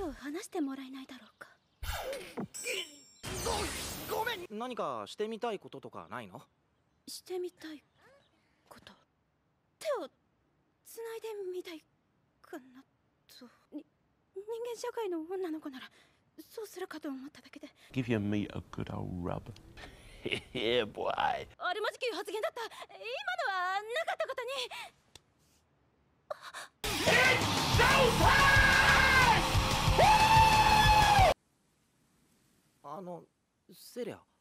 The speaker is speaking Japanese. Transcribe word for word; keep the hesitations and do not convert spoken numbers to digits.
を離してもらえないだろうか。 ご、ごめん。何かしてみたいこととかないの？ してみたいこと。手をつないでみたいかなと。に人間社会の女の子ならそうするかと思っただけで。 Give your meat a good old rub. Yeah, boy. あるまじき発言だった。今のはなかったことに。 あのセリア。